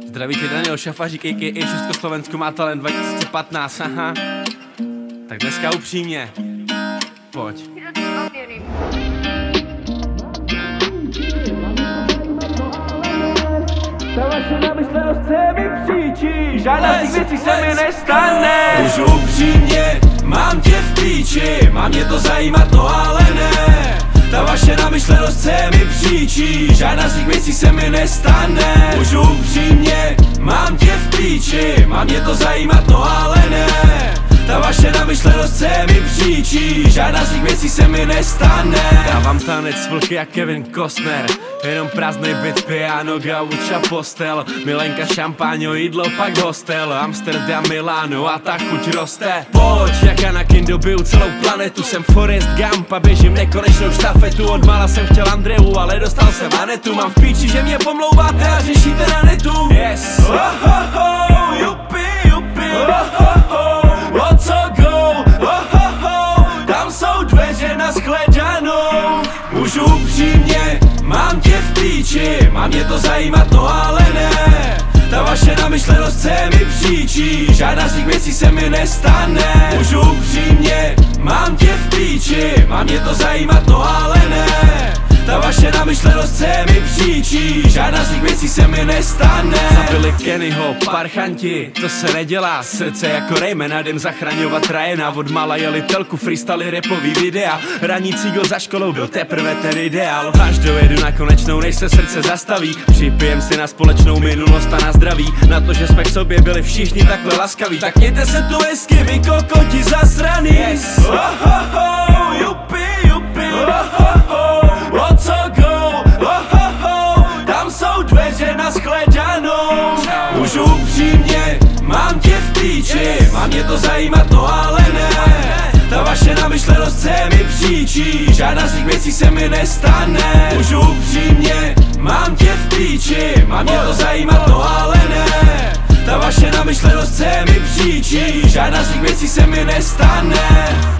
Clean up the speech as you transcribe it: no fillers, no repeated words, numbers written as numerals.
Zdraví tě Daniel Šafařík, a.k.a. Československo má talent 2015, aha. Tak dneska upřímně, pojď. Ta vaše namyšlenost se mi příčí, žádná z těch věcí se mi nestane. Můžu upřímně, mám tě v píči, má mě to zajímat, no ale ne. Ta vaše namyšlenost se mi příčí, žádná z těch věcí se mi nestane. Můžu upřímně, mám tě v píči, má mě to zajímat, no ale ne. Ta vaše namyšlenost se mi příčí, žádná z těch věcí se mi nestane. Dávám tanec vlky jak Kevin Costner, jenom prázdnej byt, piano, gauč a postel. Milenka, šampáňo, jídlo, pak hostel. Amsterdam, Miláno a ta chuť roste. Pojď, jak Anakin dobiju celou planetu. Jsem Forrest Gump a běžím nekonečnou štafetu. Od mala jsem chtěl Andreu, ale dostal jsem Anetu. Mám v píči, že mě pomlouváte a řešíte na netu. Yes. Jupi, jupi, o co go, tam jsou dveře na shledanou. Můžu upřímně, mám tě v píči, má mě to zajímat, no ale ne. Ta vaše namyšlenost se mi příčí, žádná z těch věcí se mi nestane. Můžu upřímně, mám tě v píči, má mě to zajímat, no ale ne. Ta vaše namyšlenost se mi příčí, žádná z těch věcí se mi nestane. Zabili Kennyho, parchanti, to se nedělá. Srdce jako Raymana, jdem zachraňovat Ryana. Od mala jeli telku, freestyle, rapový videa. Raní cígl za školou, byl teprve ten ideál. Až dojedu na konečnou, než se srdce zastaví. Připijem si na společnou minulost a na zdraví. Na to, že jsme k sobě byli všichni takhle laskaví. Tak mějte se tu hezky, vy kokoti zasraný. Yes. Jupi, jupi, o co go, tam jsou dveře na shledanou. Můžu upřímně, mám tě v píči, má mě to zajímat, no ale ne. Ta vaše namyšlenost se mi příčí, žádná z těch věcí se mi nestane. Můžu upřímně, mám tě v píči, má mě to zajímat, no ale ne. Ta vaše namyšlenost se mi příčí, žádná z těch věcí se mi nestane.